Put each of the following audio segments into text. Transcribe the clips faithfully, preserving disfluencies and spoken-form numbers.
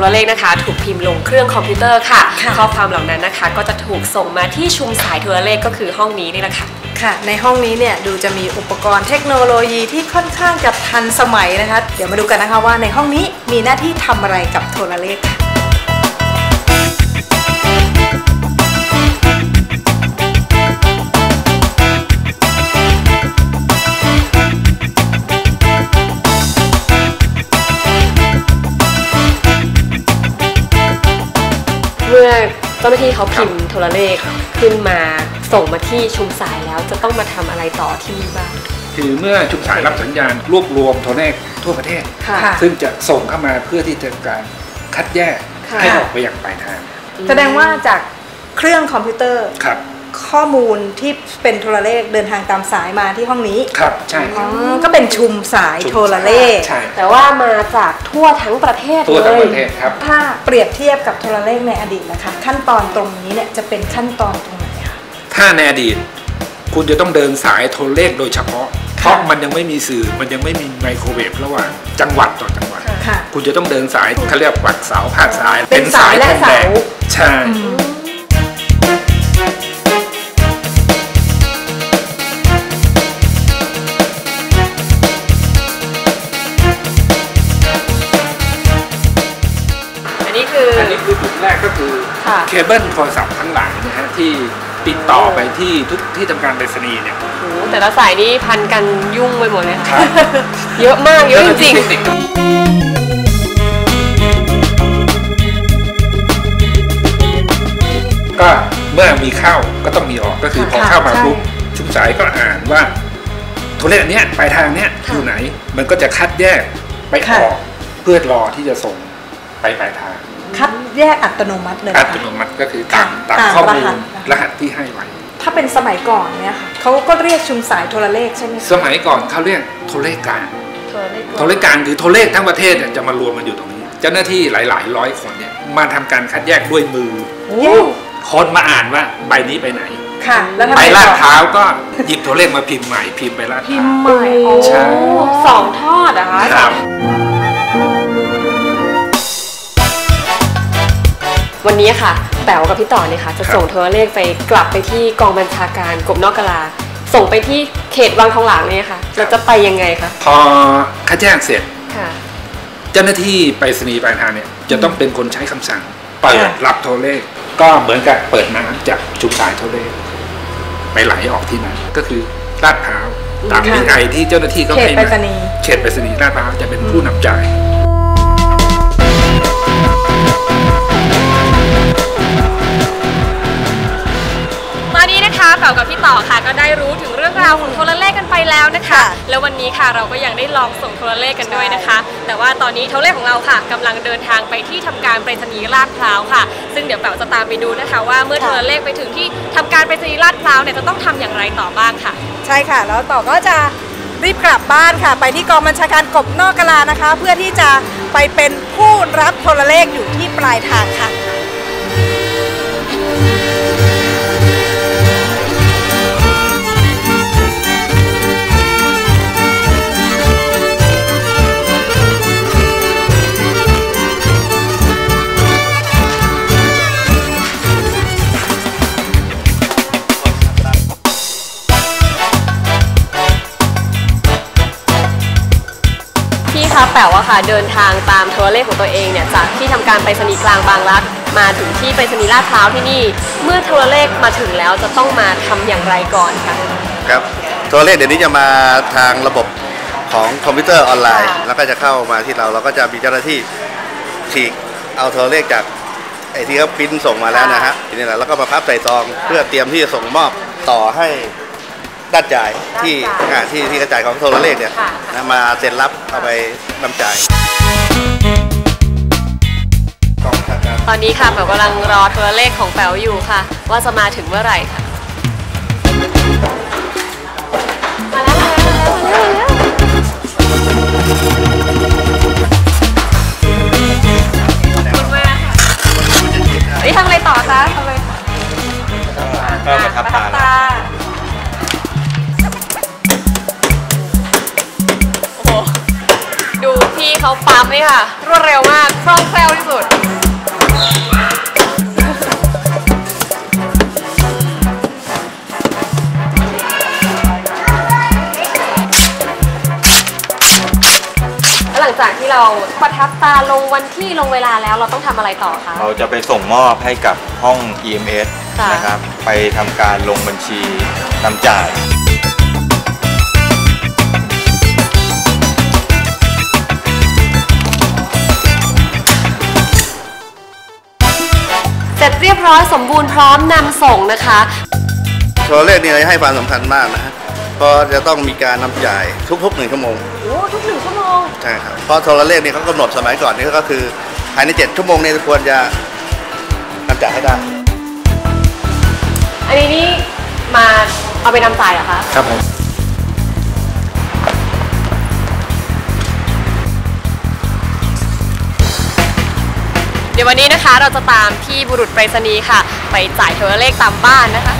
รเลขนะคะถูกพิมพ์ลงเครื่องคอมพิวเตอร์ค่ะข้อความเหล่านั้นนะคะก็จะถูกส่งมาที่ชุมสายโทรเลขก็คือห้องนี้นี่แหละค่ะค่ะในห้องนี้เนี่ยดูจะมีอุปกรณ์เทคโนโลยีที่ค่อนข้างจะทันสมัยนะคะเดี๋ยวมาดูกันนะคะว่าในห้องนี้มีหน้าที่ทำอะไรกับโทรเลขค่ะเมื่อเจ้าหน้าที่เขาพิมพ์โทรเลขขึ้นมาส่งมาที่ชุมสายแล้วจะต้องมาทำอะไรต่อที่นี่บ้างคือเมื่อชุมสายรับสัญญาณรวบรวมโทรเลขทั่วประเทศซึ่งจะส่งเข้ามาเพื่อที่จะการคัดแยกให้ออกไปอย่างปลายทางแสดงว่าจากเครื่องคอมพิวเตอร์ข้อมูลที่เป็นโทรเลขเดินทางตามสายมาที่ห้องนี้ครับใช่ก็เป็นชุมสายโทรเลขแต่ว่ามาจากทั่วทั้งประเทศทั่วทั้งประเทศครับถ้าเปรียบเทียบกับโทรเลขในอดีตนะคะขั้นตอนตรงนี้เนี่ยจะเป็นขั้นตอนตรงไหนคะถ้าในอดีตคุณจะต้องเดินสายโทรเลขโดยเฉพาะเพราะมันยังไม่มีสื่อมันยังไม่มีไมโครเวฟระหว่างจังหวัดต่อจังหวัดคุณจะต้องเดินสายเขาเรียกปักเสาผ่านสายเป็นสายและเสาใช่อันนี้คือจุดแรกก็คือเคเบิลโทรศัพท์ทั้งหลายนะฮะที่ติดต่อไปที่ทุกที่ทำการไปรษณีย์เนี่ยโอ้แต่ละสายนี้พันกันยุ่งไปหมดเลยค่ะเยอะมากเยอะจริงๆก็เมื่อมีเข้าก็ต้องมีออกก็คือพอเข้ามาปุ๊บชุมสายก็อ่านว่าโทรเลขเนี้ยปลายทางเนี้ยอยู่ไหนมันก็จะคัดแยกไปออกเพื่อรอที่จะส่งไปปลายทางคัดแยกอัตโนมัติเลยอัตโนมัติก็คือตามตามข้อมูลรหัสที่ให้ไว้ถ้าเป็นสมัยก่อนเนี่ยค่ะเขาก็เรียกชุมสายโทรเลขใช่ไหมสมัยก่อนเขาเรียกโทรเลขกลางโทรเลขกลางคือโทรเลขทั้งประเทศจะมารวมกันอยู่ตรงนี้เจ้าหน้าที่หลายๆร้อยคนเนี่ยมาทำการคัดแยกด้วยมือคนมาอ่านว่าใบนี้ไปไหนค่ะแล้วไปลาดเท้าก็หยิบโทรเลขมาพิมพ์ใหม่พิมพ์ไปลาดเท้าพิมพ์ใหม่ใช่สองทอดอะคะวันนี้ค่ะแป๋วกับพี่ต่อเนี่ยค่ะจะส่งโทรเลขไปกลับไปที่กองบัญชาการกรมนอกกลาส่งไปที่เขตวังทองหลางเนี่ยค่ะเราจะไปยังไงคะพอคัดแยกเสร็จเจ้าหน้าที่ไปรษณีย์ปลายทางเนี่ยจะต้องเป็นคนใช้คำสั่งเปิดรับโทรเลขก็เหมือนกับเปิดน้ำจากชุมสายโทรเลขไปไหลออกที่นั้นก็คือลาดพร้าวตามที่ไอที่เจ้าหน้าที่เขาให้มาเขตไปรษณีย์ลาดพร้าวจะเป็นผู้นำจ่ายตอนนี้นะคะแป๋วกับพี่ต่อค่ะก็ได้รู้ถึงเรื่องราวของโทรเลขกันไปแล้วนะคะแล้ววันนี้ค่ะเราก็ยังได้ลองส่งโทรเลขกันด้วยนะคะแต่ว่าตอนนี้โทรเลขของเราค่ะกำลังเดินทางไปที่ทำการไปรษณีย์ลาดพร้าวค่ะซึ่งเดี๋ยวแป๋วจะตามไปดูนะคะว่าเมื่อโทรเลขไปถึงที่ทำการไปรษณีย์ลาดพร้าวเนี่ยจะต้องทำอย่างไรต่อบ้างค่ะใช่ค่ะแล้วต่อก็จะรีบกลับบ้านค่ะไปที่กองบัญชาการกบนอกกลานะคะเพื่อที่จะไปเป็นผู้รับโทรเลขอยู่ที่ปลายทางค่ะแป๋วอะค่ะเดินทางตามโทรเลขของตัวเองเนี่ยจากที่ทำการไปรษณีย์กลางบางรักมาถึงที่ไปรษณีย์ลาดพร้าวที่นี่เมื่อโทรเลขมาถึงแล้วจะต้องมาทำอย่างไรก่อนคะครับโทรเลขเดี๋ยวนี้จะมาทางระบบของคอมพิวเตอร์ออนไลน์แล้วก็จะเข้ามาที่เราเราก็จะมีเจ้าหน้าที่ฉีกเอาโทรเลขจากไอ้ที่เขาพิมพ์ส่งมาแล้วนะฮะทีนี้แหละแล้วก็มาพับใส่ซองเพื่อเตรียมที่จะส่งมอบต่อให้ด้านจ่ายที่ที่ที่กระจายของโทรเลขเนี่ยนะมาเซ็นรับเอาไปนำจ่ายตอนนี้ค่ะแป๋วกำลังรอโทรเลขของแป๋วอยู่ค่ะว่าจะมาถึงเมื่อไหร่ค่ะมาแล้วมาแล้วมาแล้วคุณแม่ค่ะนี่ทำอะไรต่อคะทำอะไรก็ประทับตาดูพี่เขาปั๊มนี่ค่ะรวดเร็วมากคล่องแคล่วที่สุดหลังจากที่เราประทับตาลงวันที่ลงเวลาแล้วเราต้องทำอะไรต่อคะเราจะไปส่งมอบให้กับห้อง อี เอ็ม เอส นะครับไปทำการลงบัญชีนำจ่ายเสร็จเรียบร้อยสมบูรณ์พร้อมนำส่งนะคะโทรเลขนี่เราให้ความสำคัญมากนะฮะเพราะจะต้องมีการนำจ่ายทุกๆหนึ่งชั่วโมงโอ้ทุกหนึ่งชั่วโมงใช่ครับเพราะโทรเลขนี่เขากำหนดสมัยก่อนนี่ก็คือภายในเจ็ดชั่วโมงนี่ควรจะนำจ่ายให้ได้อันนี้นี่มาเอาไปนำจ่ายเหรอคะครับผมเดี๋ยววันนี้นะคะเราจะตามพี่บุรุษไปรษณีย์ค่ะไปจ่ายโทรเลขตามบ้านนะคะ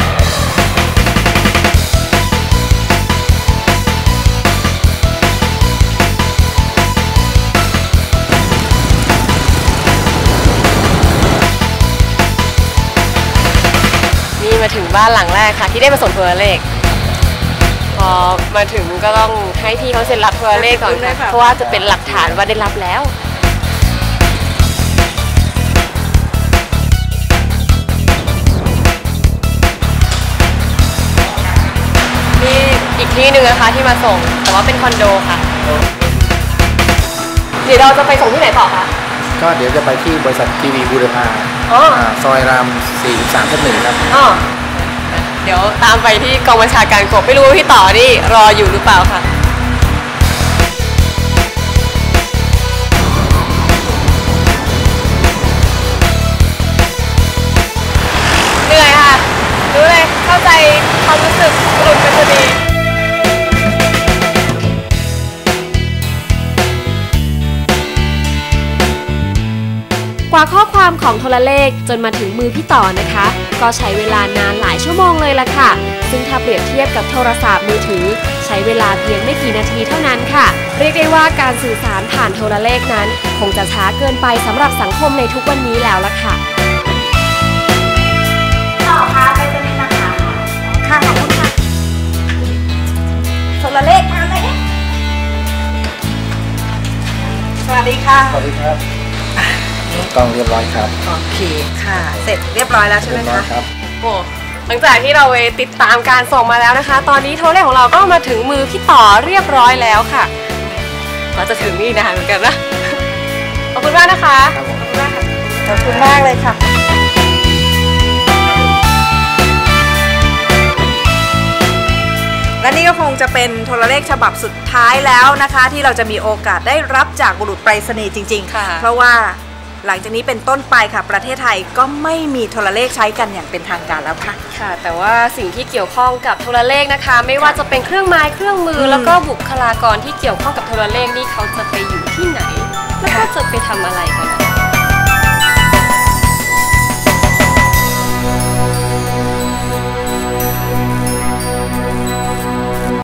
มาถึงบ้านหลังแรกค่ะที่ได้มาส่งโทรเลขพอมาถึงก็ต้องให้พี่เขาเซ็นรับโทรเลขก่อนค่ะเพราะว่าจะเป็นหลักฐานว่าได้รับแล้วนี่อีกที่หนึ่งนะคะที่มาส่งแต่ว่าเป็นคอนโดค่ะเดี๋ยวเราจะไปส่งที่ไหนต่อคะก็เดี๋ยวจะไปที่บริษัททีวีบูรพาซอยรามสี่สิบสามทับหนึ่งครับเดี๋ยวตามไปที่กองบัญชาการกบไม่รู้พี่ต่อนี่รออยู่หรือเปล่าค่ะเหนื่อยค่ะรู้เลยเข้าใจความรู้สึกบุรุษไปรษณีย์กว่าข้อความของโทรเลขจนมาถึงมือพี่ต่อนะคะก็ใช้เวลานานหลายชั่วโมงเลยล่ะค่ะซึ่งถ้าเปรียบเทียบกับโทรศัพท์มือถือใช้เวลาเพียงไม่กี่นาทีเท่านั้นค่ะเรียกได้ว่าการสื่อสารผ่านโทรเลขนั้นคงจะช้าเกินไปสำหรับสังคมในทุกวันนี้แล้วล่ะค่ะต่อค่ะไปจะมีนะคะค่ะขอบคุณค่ะโทรเลขมาเลยสวัสดีค่ะสวัสดีครับกล้องเรียบร้อยครับโอเคค่ะเสร็จเรียบร้อยแล้วใช่ไหมคะครับโอ้หลังจากที่เราไปติดตามการส่งมาแล้วนะคะตอนนี้โทรเลขของเราก็มาถึงมือพี่ต่อเรียบร้อยแล้วค่ะเราจะถึงนี่นานเหมือนกันนะขอบคุณมากนะคะขอบคุณมากค่ะขอบคุณมากเลยค่ะและนี่ก็คงจะเป็นโทรเลขฉบับสุดท้ายแล้วนะคะที่เราจะมีโอกาสได้รับจากบุรุษไปรษณีย์จริงๆเพราะว่าหลังจากนี้เป็นต้นไปค่ะประเทศไทยก็ไม่มีโทรเลขใช้กันอย่างเป็นทางการแล้วค่ะค่ะแต่ว่าสิ่งที่เกี่ยวข้องกับโทรเลขนะคะไม่ว่าจะเป็นเครื่องไม้เครื่องมือแล้วก็บุคลากรที่เกี่ยวข้องกับโทรเลขนี่เขาจะไปอยู่ที่ไหนแล้วก็จะไปทำอะไรกัน